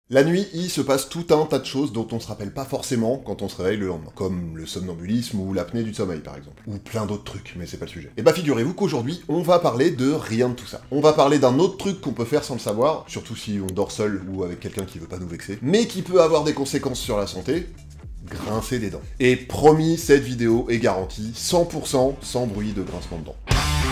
La nuit, il se passe tout un tas de choses dont on se rappelle pas forcément quand on se réveille le lendemain, comme le somnambulisme ou l'apnée du sommeil par exemple, ou plein d'autres trucs, mais c'est pas le sujet. Et bah figurez-vous qu'aujourd'hui, on va parler de rien de tout ça. On va parler d'un autre truc qu'on peut faire sans le savoir, surtout si on dort seul ou avec quelqu'un qui veut pas nous vexer, mais qui peut avoir des conséquences sur la santé, grincer des dents. Et promis, cette vidéo est garantie 100% sans bruit de grincement de dents.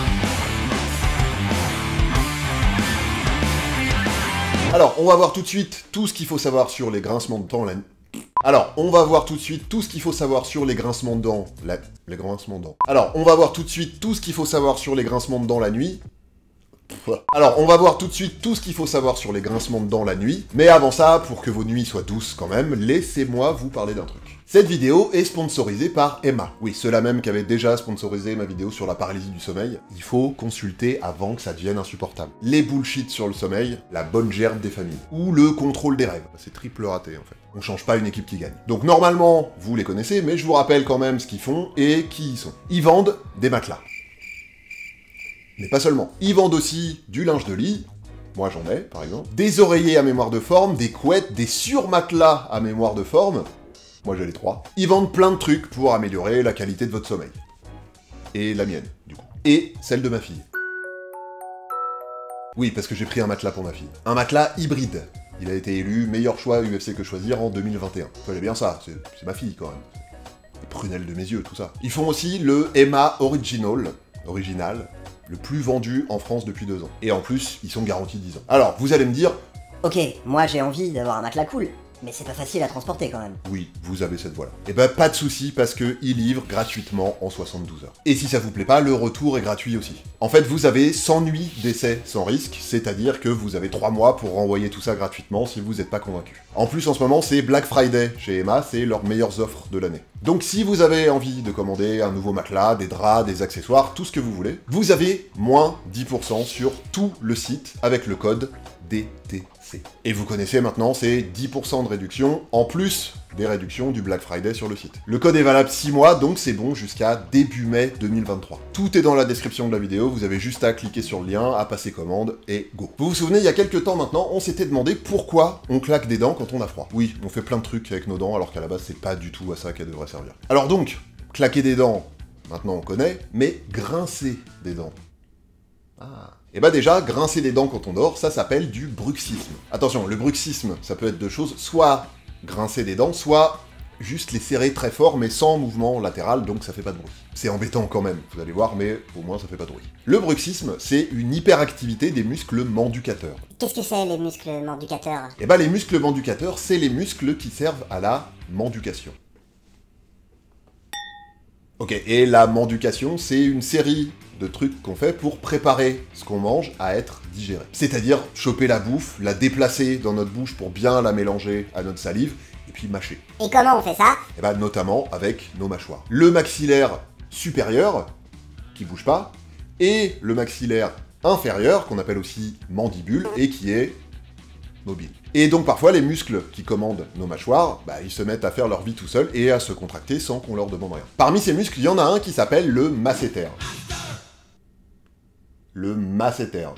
Alors, on va voir tout de suite tout ce qu'il faut savoir sur les grincements de dents la nuit. Alors, on va voir tout de suite tout ce qu'il faut savoir sur les grincements de dents les grincements de dents. Alors, on va voir tout de suite tout ce qu'il faut savoir sur les grincements de dents la nuit. Alors, on va voir tout de suite tout ce qu'il faut savoir sur les grincements de dents la nuit. Mais avant ça, pour que vos nuits soient douces quand même, laissez-moi vous parler d'un truc. Cette vidéo est sponsorisée par Emma. Oui, ceux-là même qui avaient déjà sponsorisé ma vidéo sur la paralysie du sommeil. Il faut consulter avant que ça devienne insupportable. Les bullshit sur le sommeil, la bonne gerbe des familles. Ou le contrôle des rêves. C'est triple raté en fait. On change pas une équipe qui gagne. Donc normalement, vous les connaissez, mais je vous rappelle quand même ce qu'ils font et qui ils sont. Ils vendent des matelas. Mais pas seulement. Ils vendent aussi du linge de lit. Moi j'en ai, par exemple. Des oreillers à mémoire de forme, des couettes, des surmatelas à mémoire de forme. Moi j'ai les trois. Ils vendent plein de trucs pour améliorer la qualité de votre sommeil. Et la mienne, du coup. Et celle de ma fille. Oui, parce que j'ai pris un matelas pour ma fille. Un matelas hybride. Il a été élu meilleur choix UFC que choisir en 2021. Fallait bien ça, c'est ma fille quand même. Les prunelles de mes yeux, tout ça. Ils font aussi le Emma Original, le plus vendu en France depuis 2 ans. Et en plus, ils sont garantis 10 ans. Alors, vous allez me dire... Ok, moi j'ai envie d'avoir un matelas cool, mais c'est pas facile à transporter quand même. Oui, vous avez cette voie-là. Et bah pas de souci parce qu'ils livrent gratuitement en 72 heures. Et si ça vous plaît pas, le retour est gratuit aussi. En fait, vous avez 100 nuits d'essai sans risque, c'est-à-dire que vous avez 3 mois pour renvoyer tout ça gratuitement si vous n'êtes pas convaincu. En plus, en ce moment, c'est Black Friday chez Emma, c'est leurs meilleures offres de l'année. Donc si vous avez envie de commander un nouveau matelas, des draps, des accessoires, tout ce que vous voulez, vous avez moins 10% sur tout le site avec le code DTC. Et vous connaissez maintenant, c'est 10% de réduction, en plus des réductions du Black Friday sur le site. Le code est valable 6 mois, donc c'est bon jusqu'à début mai 2023. Tout est dans la description de la vidéo, vous avez juste à cliquer sur le lien, à passer commande, et go. Vous vous souvenez, il y a quelques temps maintenant, on s'était demandé pourquoi on claque des dents quand on a froid. Oui, on fait plein de trucs avec nos dents, alors qu'à la base, c'est pas du tout à ça qu'elles devraient servir. Alors donc, claquer des dents, maintenant on connaît, mais grincer des dents. Ah. Et bah déjà, grincer des dents quand on dort, ça s'appelle du bruxisme. Attention, le bruxisme, ça peut être deux choses, soit grincer des dents, soit juste les serrer très fort, mais sans mouvement latéral, donc ça fait pas de bruit. C'est embêtant quand même, vous allez voir, mais au moins ça fait pas de bruit. Le bruxisme, c'est une hyperactivité des muscles manducateurs. Qu'est-ce que c'est les muscles manducateurs? Et bah les muscles manducateurs, c'est les muscles qui servent à la manducation. Ok, et la manducation, c'est une série de trucs qu'on fait pour préparer ce qu'on mange à être digéré. C'est-à-dire choper la bouffe, la déplacer dans notre bouche pour bien la mélanger à notre salive, et puis mâcher. Et comment on fait ça? Et bah notamment avec nos mâchoires. Le maxillaire supérieur, qui bouge pas, et le maxillaire inférieur, qu'on appelle aussi mandibule, et qui est mobile. Et donc parfois les muscles qui commandent nos mâchoires, bah, ils se mettent à faire leur vie tout seuls et à se contracter sans qu'on leur demande rien. Parmi ces muscles, il y en a un qui s'appelle le masséter. Le masséter.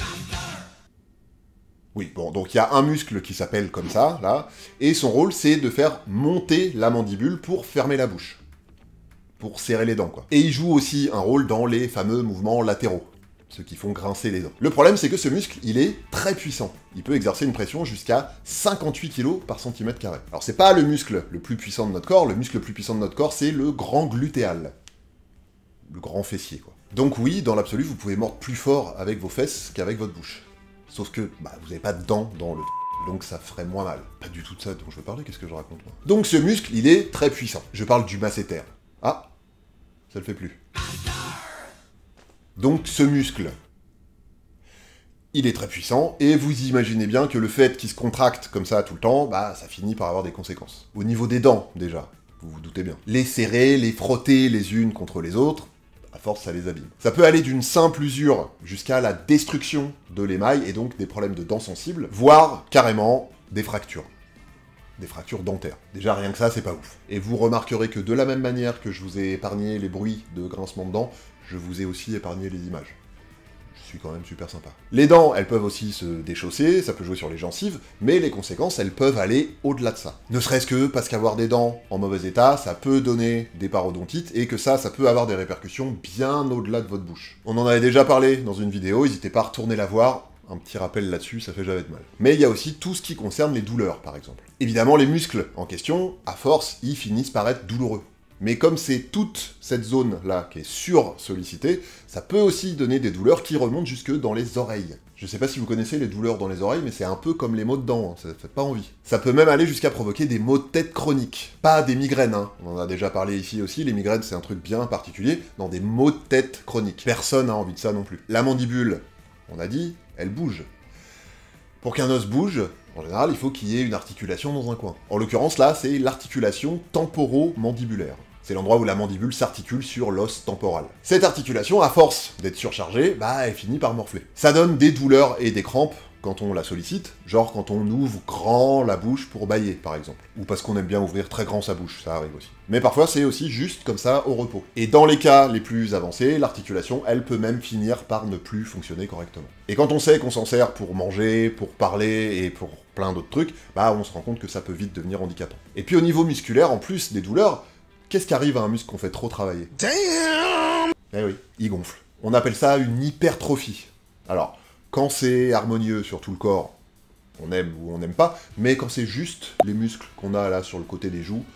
Oui, bon, donc il y a un muscle qui s'appelle comme ça, là, et son rôle c'est de faire monter la mandibule pour fermer la bouche. Pour serrer les dents, quoi. Et il joue aussi un rôle dans les fameux mouvements latéraux. Ceux qui font grincer les dents. Le problème, c'est que ce muscle, il est très puissant. Il peut exercer une pression jusqu'à 58 kg par centimètre carré. Alors, c'est pas le muscle le plus puissant de notre corps. Le muscle le plus puissant de notre corps, c'est le grand glutéal. Le grand fessier, quoi. Donc oui, dans l'absolu, vous pouvez mordre plus fort avec vos fesses qu'avec votre bouche. Sauf que, bah, vous n'avez pas de dents dans le... Donc ça ferait moins mal. Pas du tout de ça dont je veux parler, qu'est-ce que je raconte, moi? Donc ce muscle, il est très puissant. Je parle du masséter. Ah, ça le fait plus. Donc ce muscle, il est très puissant, et vous imaginez bien que le fait qu'il se contracte comme ça tout le temps, bah ça finit par avoir des conséquences. Au niveau des dents, déjà, vous vous doutez bien. Les serrer, les frotter les unes contre les autres, à force ça les abîme. Ça peut aller d'une simple usure jusqu'à la destruction de l'émail, et donc des problèmes de dents sensibles, voire carrément des fractures. Des fractures dentaires. Déjà rien que ça, c'est pas ouf. Et vous remarquerez que de la même manière que je vous ai épargné les bruits de grincement de dents, je vous ai aussi épargné les images. Je suis quand même super sympa. Les dents, elles peuvent aussi se déchausser, ça peut jouer sur les gencives, mais les conséquences, elles peuvent aller au-delà de ça. Ne serait-ce que parce qu'avoir des dents en mauvais état, ça peut donner des parodontites, et que ça peut avoir des répercussions bien au-delà de votre bouche. On en avait déjà parlé dans une vidéo, n'hésitez pas à retourner la voir, un petit rappel là-dessus, ça fait jamais de mal. Mais il y a aussi tout ce qui concerne les douleurs, par exemple. Évidemment, les muscles en question, à force, ils finissent par être douloureux. Mais comme c'est toute cette zone-là qui est sur-sollicitée, ça peut aussi donner des douleurs qui remontent jusque dans les oreilles. Je sais pas si vous connaissez les douleurs dans les oreilles, mais c'est un peu comme les maux de dents, hein, ça fait pas envie. Ça peut même aller jusqu'à provoquer des maux de tête chroniques. Pas des migraines, hein. On en a déjà parlé ici aussi, les migraines c'est un truc bien particulier, dans des maux de tête chroniques. Personne n'a envie de ça non plus. La mandibule, on a dit, elle bouge. Pour qu'un os bouge, en général, il faut qu'il y ait une articulation dans un coin. En l'occurrence, là, c'est l'articulation temporomandibulaire. C'est l'endroit où la mandibule s'articule sur l'os temporal. Cette articulation, à force d'être surchargée, elle finit par morfler. Ça donne des douleurs et des crampes quand on la sollicite, genre quand on ouvre grand la bouche pour bâiller, par exemple. Ou parce qu'on aime bien ouvrir très grand sa bouche, ça arrive aussi. Mais parfois, c'est aussi juste comme ça, au repos. Et dans les cas les plus avancés, l'articulation, elle peut même finir par ne plus fonctionner correctement. Et quand on sait qu'on s'en sert pour manger, pour parler et pour plein d'autres trucs, on se rend compte que ça peut vite devenir handicapant. Et puis au niveau musculaire, en plus des douleurs, qu'est-ce qui arrive à un muscle qu'on fait trop travailler? Damn! Eh oui, il gonfle. On appelle ça une hypertrophie. Alors, quand c'est harmonieux sur tout le corps, on aime ou on n'aime pas, mais quand c'est juste les muscles qu'on a là sur le côté des joues...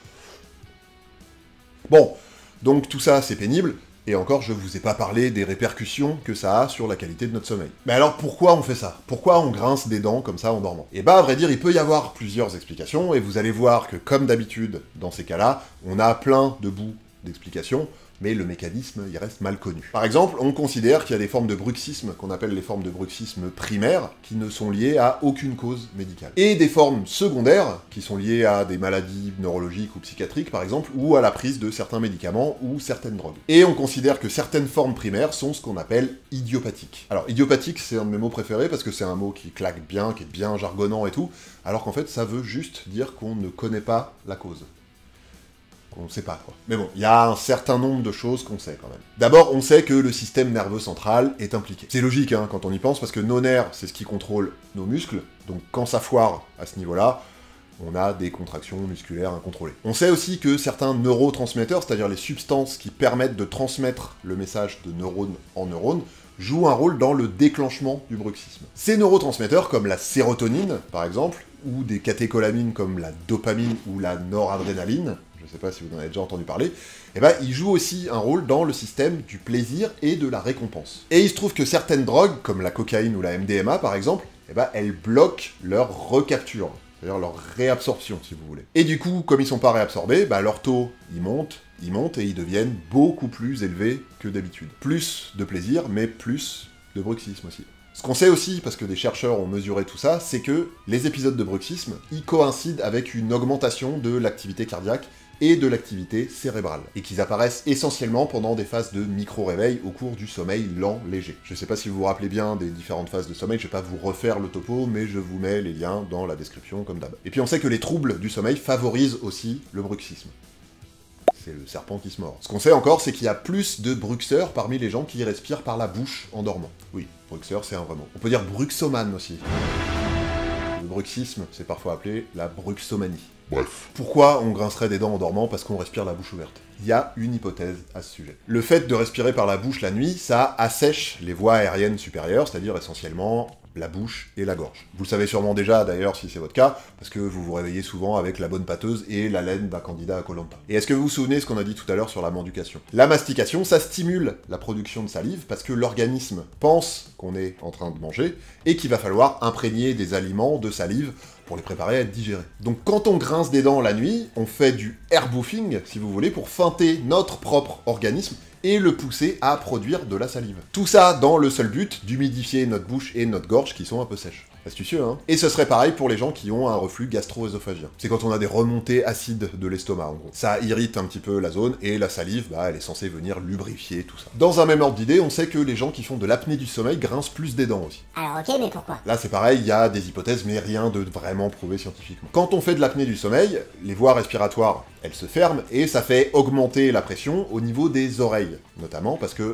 Bon, donc tout ça c'est pénible, et encore je vous ai pas parlé des répercussions que ça a sur la qualité de notre sommeil. Mais alors pourquoi on fait ça? Pourquoi on grince des dents comme ça en dormant? Et à vrai dire, il peut y avoir plusieurs explications, et vous allez voir que comme d'habitude, dans ces cas-là, on a plein de bouts d'explications, mais le mécanisme, il reste mal connu. Par exemple, on considère qu'il y a des formes de bruxisme, qu'on appelle les formes de bruxisme primaires, qui ne sont liées à aucune cause médicale. Et des formes secondaires, qui sont liées à des maladies neurologiques ou psychiatriques, par exemple, ou à la prise de certains médicaments ou certaines drogues. Et on considère que certaines formes primaires sont ce qu'on appelle idiopathiques. Alors, idiopathique, c'est un de mes mots préférés, parce que c'est un mot qui claque bien, qui est bien jargonnant et tout, alors qu'en fait, ça veut juste dire qu'on ne connaît pas la cause. On ne sait pas, quoi. Mais bon, il y a un certain nombre de choses qu'on sait, quand même. D'abord, on sait que le système nerveux central est impliqué. C'est logique, hein, quand on y pense, parce que nos nerfs, c'est ce qui contrôle nos muscles, donc quand ça foire à ce niveau-là, on a des contractions musculaires incontrôlées. On sait aussi que certains neurotransmetteurs, c'est-à-dire les substances qui permettent de transmettre le message de neurone en neurone, jouent un rôle dans le déclenchement du bruxisme. Ces neurotransmetteurs, comme la sérotonine, par exemple, ou des catécholamines comme la dopamine ou la noradrénaline, je sais pas si vous en avez déjà entendu parler, ils jouent aussi un rôle dans le système du plaisir et de la récompense. Et il se trouve que certaines drogues, comme la cocaïne ou la MDMA par exemple, elles bloquent leur recapture, c'est-à-dire leur réabsorption si vous voulez. Et du coup, comme ils sont pas réabsorbés, leur taux, ils montent et ils deviennent beaucoup plus élevés que d'habitude. Plus de plaisir, mais plus de bruxisme aussi. Ce qu'on sait aussi, parce que des chercheurs ont mesuré tout ça, c'est que les épisodes de bruxisme, ils coïncident avec une augmentation de l'activité cardiaque et de l'activité cérébrale, et qu'ils apparaissent essentiellement pendant des phases de micro-réveil au cours du sommeil lent léger. Je sais pas si vous vous rappelez bien des différentes phases de sommeil, je vais pas vous refaire le topo, mais je vous mets les liens dans la description comme d'hab. Et puis on sait que les troubles du sommeil favorisent aussi le bruxisme. C'est le serpent qui se mord. Ce qu'on sait encore, c'est qu'il y a plus de bruxeurs parmi les gens qui respirent par la bouche en dormant. Oui, bruxeur, c'est un vrai mot. On peut dire bruxomane aussi. Le bruxisme, c'est parfois appelé la bruxomanie. Bref. Pourquoi on grincerait des dents en dormant parce qu'on respire la bouche ouverte? Il y a une hypothèse à ce sujet. Le fait de respirer par la bouche la nuit, ça assèche les voies aériennes supérieures, c'est-à-dire essentiellement la bouche et la gorge. Vous le savez sûrement déjà, d'ailleurs, si c'est votre cas, parce que vous vous réveillez souvent avec la bonne pâteuse et la laine d'un candidat à Koh-Lanta. Et est-ce que vous vous souvenez ce qu'on a dit tout à l'heure sur la mendication? La mastication, ça stimule la production de salive, parce que l'organisme pense qu'on est en train de manger, et qu'il va falloir imprégner des aliments de salive pour les préparer à être digérés. Donc quand on grince des dents la nuit, on fait du airboofing, si vous voulez, pour feinter notre propre organisme, et le pousser à produire de la salive. Tout ça dans le seul but d'humidifier notre bouche et notre gorge qui sont un peu sèches. Astucieux, hein? Et ce serait pareil pour les gens qui ont un reflux gastro-œsophagien. C'est quand on a des remontées acides de l'estomac, en gros. Ça irrite un petit peu la zone, et la salive, elle est censée venir lubrifier tout ça. Dans un même ordre d'idée, on sait que les gens qui font de l'apnée du sommeil grincent plus des dents aussi. Alors ok, mais pourquoi? Là c'est pareil, il y a des hypothèses, mais rien de vraiment prouvé scientifiquement. Quand on fait de l'apnée du sommeil, les voies respiratoires, elles se ferment, et ça fait augmenter la pression au niveau des oreilles, notamment parce que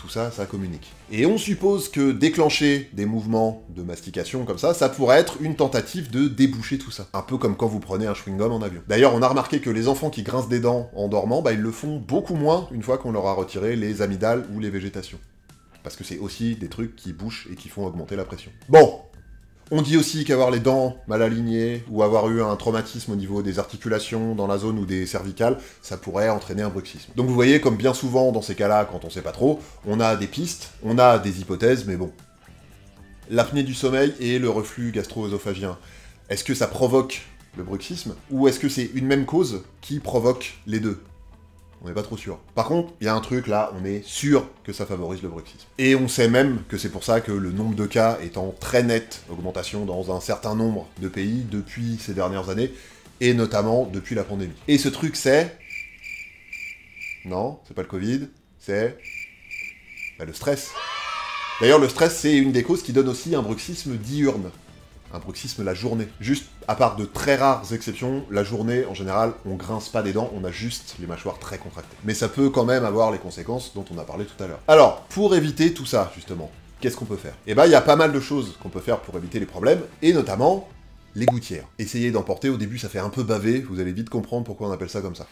tout ça, ça communique. Et on suppose que déclencher des mouvements de mastication comme ça pourrait être une tentative de déboucher tout ça. Un peu comme quand vous prenez un chewing-gum en avion. D'ailleurs, on a remarqué que les enfants qui grincent des dents en dormant, ils le font beaucoup moins une fois qu'on leur a retiré les amygdales ou les végétations. Parce que c'est aussi des trucs qui bouchent et qui font augmenter la pression. Bon, on dit aussi qu'avoir les dents mal alignées, ou avoir eu un traumatisme au niveau des articulations, dans la zone ou des cervicales, ça pourrait entraîner un bruxisme. Donc vous voyez, comme bien souvent dans ces cas-là, quand on sait pas trop, on a des pistes, on a des hypothèses, mais bon. L'apnée du sommeil et le reflux gastro-œsophagien, est-ce que ça provoque le bruxisme, ou est-ce que c'est une même cause qui provoque les deux? On n'est pas trop sûr. Par contre, il y a un truc là, on est sûr que ça favorise le bruxisme. Et on sait même que c'est pour ça que le nombre de cas est en très nette augmentation dans un certain nombre de pays depuis ces dernières années, et notamment depuis la pandémie. Et ce truc c'est... Non, c'est pas le Covid, c'est... le stress. D'ailleurs, le stress, c'est une des causes qui donne aussi un bruxisme diurne. Un bruxisme la journée. Juste, à part de très rares exceptions, la journée, en général, on grince pas des dents, on a juste les mâchoires très contractées. Mais ça peut quand même avoir les conséquences dont on a parlé tout à l'heure. Alors, pour éviter tout ça, justement, qu'est-ce qu'on peut faire? Eh ben, il y a pas mal de choses qu'on peut faire pour éviter les problèmes, et notamment, les gouttières. Essayez d'emporter, au début ça fait un peu baver, vous allez vite comprendre pourquoi on appelle ça comme ça.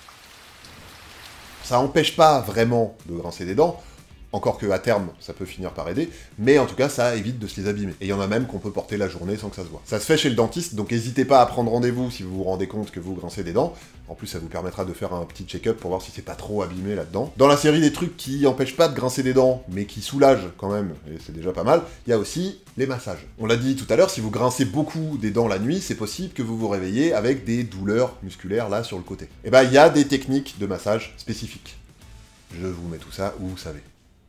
Ça empêche pas vraiment de grincer des dents, encore que à terme, ça peut finir par aider, mais en tout cas, ça évite de se les abîmer. Et il y en a même qu'on peut porter la journée sans que ça se voit. Ça se fait chez le dentiste, donc n'hésitez pas à prendre rendez-vous si vous vous rendez compte que vous grincez des dents. En plus, ça vous permettra de faire un petit check-up pour voir si c'est pas trop abîmé là-dedans. Dans la série des trucs qui empêchent pas de grincer des dents, mais qui soulagent quand même, et c'est déjà pas mal, il y a aussi les massages. On l'a dit tout à l'heure, si vous grincez beaucoup des dents la nuit, c'est possible que vous vous réveillez avec des douleurs musculaires là sur le côté. Et ben, il y a des techniques de massage spécifiques. Je vous mets tout ça où vous savez.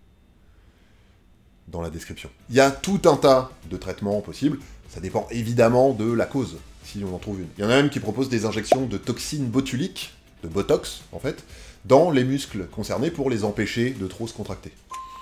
Dans la description. Il y a tout un tas de traitements possibles, ça dépend évidemment de la cause, si on en trouve une. Il y en a même qui proposent des injections de toxines botuliques, de Botox en fait, dans les muscles concernés pour les empêcher de trop se contracter.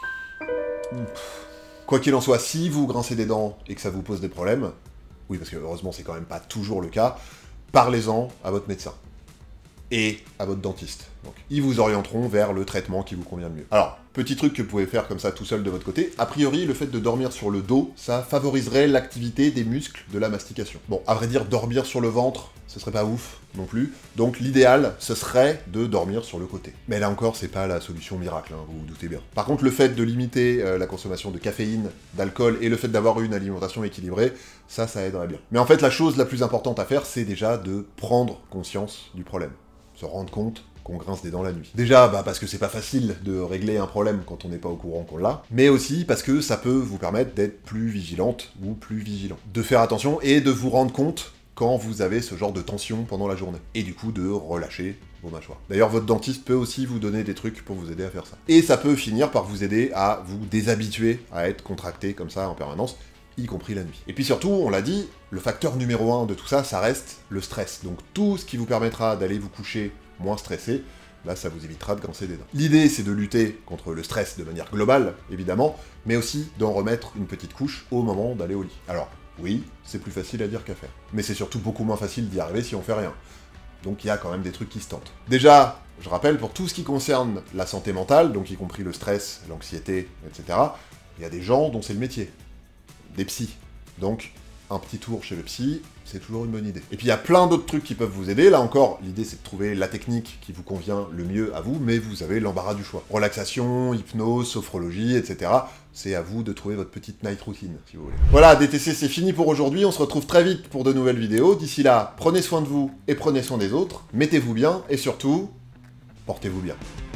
Quoi qu'il en soit, si vous grincez des dents et que ça vous pose des problèmes, oui parce que heureusement c'est quand même pas toujours le cas, parlez-en à votre médecin. Et à votre dentiste. Donc, ils vous orienteront vers le traitement qui vous convient le mieux. Alors, petit truc que vous pouvez faire comme ça tout seul de votre côté, a priori, le fait de dormir sur le dos, ça favoriserait l'activité des muscles de la mastication. Bon, à vrai dire, dormir sur le ventre, ce serait pas ouf non plus, donc l'idéal, ce serait de dormir sur le côté. Mais là encore, c'est pas la solution miracle, hein, vous vous doutez bien. Par contre, le fait de limiter la consommation de caféine, d'alcool, et le fait d'avoir une alimentation équilibrée, ça aiderait bien. Mais en fait, la chose la plus importante à faire, c'est déjà de prendre conscience du problème. Se rendre compte qu'on grince des dents la nuit. Déjà, parce que c'est pas facile de régler un problème quand on n'est pas au courant qu'on l'a, mais aussi parce que ça peut vous permettre d'être plus vigilante ou plus vigilant. De faire attention et de vous rendre compte quand vous avez ce genre de tension pendant la journée. Et du coup, de relâcher vos mâchoires. D'ailleurs, votre dentiste peut aussi vous donner des trucs pour vous aider à faire ça. Et ça peut finir par vous aider à vous déshabituer à être contracté comme ça en permanence, y compris la nuit. Et puis surtout, on l'a dit, le facteur numéro 1 de tout ça, ça reste le stress. Donc tout ce qui vous permettra d'aller vous coucher moins stressé, là ça vous évitera de grincer des dents. L'idée c'est de lutter contre le stress de manière globale, évidemment, mais aussi d'en remettre une petite couche au moment d'aller au lit. Alors, oui, c'est plus facile à dire qu'à faire. Mais c'est surtout beaucoup moins facile d'y arriver si on fait rien. Donc il y a quand même des trucs qui se tentent. Déjà, je rappelle, pour tout ce qui concerne la santé mentale, donc y compris le stress, l'anxiété, etc., il y a des gens dont c'est le métier. Des psys. Donc, un petit tour chez le psy, c'est toujours une bonne idée. Et puis il y a plein d'autres trucs qui peuvent vous aider. Là encore, l'idée c'est de trouver la technique qui vous convient le mieux à vous, mais vous avez l'embarras du choix. Relaxation, hypnose, sophrologie, etc. C'est à vous de trouver votre petite night routine, si vous voulez. Voilà, DTC c'est fini pour aujourd'hui, on se retrouve très vite pour de nouvelles vidéos. D'ici là, prenez soin de vous et prenez soin des autres, mettez-vous bien, et surtout, portez-vous bien.